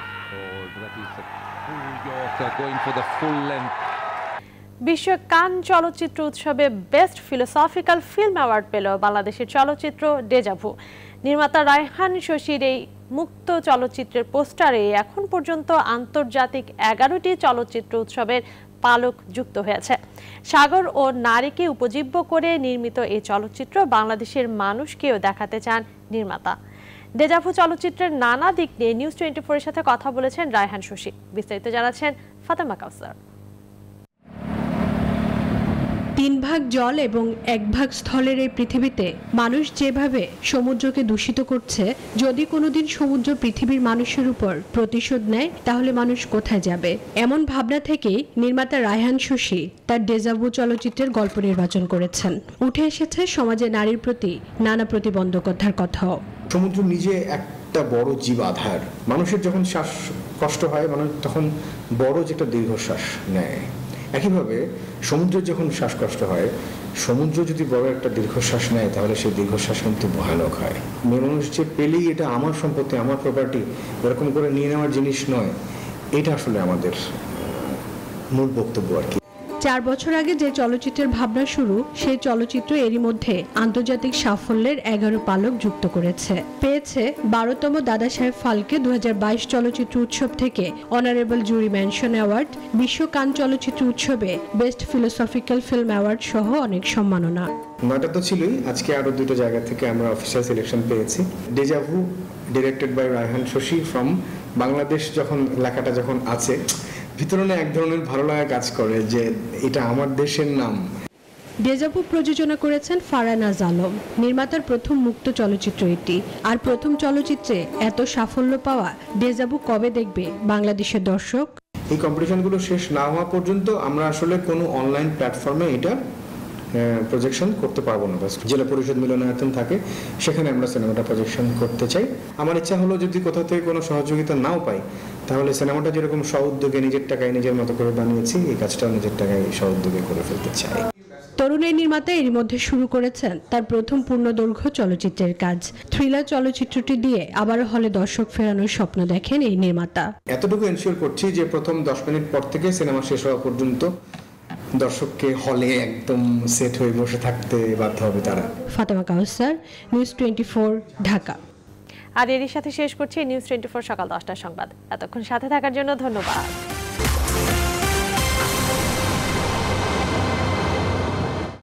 বিশ্ব কান চলচ্চিত্র উৎসবে বেস্ট ফিলোসফিক্যাল ফিল্ম অ্যাওয়ার্ড পেল বাংলাদেশের চলচ্চিত্র ডেজাভু। নির্মাতা রায়হান শশীর এই মুক্ত চলচ্চিত্রের পোস্টারে এখন পর্যন্ত আন্তর্জাতিক এগারোটি চলচ্চিত্র উৎসবের পালক যুক্ত হয়েছে। সাগর ও নারীকে উপজীব্য করে নির্মিত এই চলচ্চিত্র বাংলাদেশের মানুষকেও দেখাতে চান নির্মাতা। ডেজাভু চলচ্চিত্রের নানা দিক নিয়ে নিউজ টোয়েন্টি ফোর এর সাথে কথা বলেছেন রায়হান শশী। বিস্তারিত জানাচ্ছেন ফাতেমা কাউসার। তিন ভাগ জল এবং এক ভাগ স্থলের এই পৃথিবীতে মানুষ যেভাবে সমুদ্রকে দূষিত করছে, যদি কোনোদিন সমুদ্র পৃথিবীর মানুষের উপর প্রতিশোধ নেয় তাহলে মানুষ কোথায় যাবে? এমন ভাবনা থেকেই নির্মাতা রায়হান শশী তার ডেজাভু চলচ্চিত্রের গল্প নির্বাচন করেছেন। উঠে এসেছে সমাজে নারীর প্রতি নানা প্রতিবন্ধকতার কথাও। সমুদ্র নিজে একটা বড় জীব আধার। মানুষের যখন শ্বাস কষ্ট হয়, মানুষ তখন বড় যে একটা দীর্ঘশ্বাস নেয়। একইভাবে সমুদ্রের যখন শ্বাসকষ্ট হয়, সমুদ্র যদি বড় একটা দীর্ঘশ্বাস নেয় তাহলে সেই দীর্ঘশ্বাস কিন্তু ভয়ানক হয়। মেয়ে মানুষ যে পেলেই এটা আমার সম্পত্তি, আমার প্রপার্টি, এরকম করে নিয়ে নেওয়ার জিনিস নয়, এটা আসলে আমাদের মূল বক্তব্য আর কি। চার বছর আগে যে চলচ্চিত্রের ভাবনা শুরু, সেই চলচ্চিত্র এরই মধ্যে আন্তর্জাতিক সাফল্যের এগারো পালক যুক্ত করেছে। পেয়েছে বারোতম দাদা সাহেব ফালকে দু হাজার বাইশ চলচ্চিত্র উৎসব থেকে অনারেবল জুরি মেনশন অ্যাওয়ার্ড, বিশ্ব কান চলচ্চিত্র উৎসবে বেস্ট ফিলোসফিক্যাল ফিল্ম অ্যাওয়ার্ড সহ অনেক সম্মাননা। নয়টা তো ছিলই, আজকে আরো দুটো জায়গা থেকে আমরা অফিসিয়াল সিলেকশন পেয়েছি। Deja Vu directed by Raihan Shashi from Bangladesh, যখন লেখাটা যখন আছে ভিতরে এক ধরনের ভালো লাগা কাজ করে যে এটা আমার দেশের নাম। ডেজাভু প্রযোজনা করেছেন ফারানাজ আলম। নির্মাতার প্রথম মুক্ত চলচ্চিত্র এটি। আর প্রথম চলচ্চিত্রে এত সাফল্য পাওয়া ডেজাভু কবে দেখবে বাংলাদেশের দর্শক? এই কম্পিটিশনগুলো শেষ না হওয়া পর্যন্ত আমরা আসলে কোনো অনলাইন প্ল্যাটফর্মে এটা প্রজেকশন করতে পারবো না। বাস জেলা পরিষদ মিলনায়তন থাকে, সেখানে আমরা সিনেমাটা প্রজেকশন করতে চাই। আমার ইচ্ছা হলো যদি কোথাও থেকে কোনো সহযোগিতা নাও পাই, তাহলে সিনেমাটা যেরকম স্ব-উদ্যোগে নিজের টাকায় নিজের মতো করে বানিয়েছি, এই কাজটাও নিজের টাকায় স্ব-উদ্যোগে করে ফেলতে চাই। তরুণ এই নির্মাতা এর মধ্যে শুরু করেছেন তার প্রথম পূর্ণদৈর্ঘ্য চলচ্চিত্রের কাজ। থ্রিলার চলচ্চিত্রটি দিয়ে আবারও হলে দর্শক ফেরানোর স্বপ্ন দেখেন এই নির্মাতা। এতটুকু এনশিওর করছি যে প্রথম দশ মিনিট পর থেকে সিনেমা শেষ হওয়া পর্যন্ত দর্শককে হলে একদম সেট হয়ে বসে থাকতে বাধ্য হবে তারা। Fatema Kawsar, News twenty four, Dhaka. আর এরই সাথে শেষ করছি নিউজ টোয়েন্টি ফোর সকাল দশটার সংবাদ। এতক্ষণ সাথে থাকার জন্য ধন্যবাদ।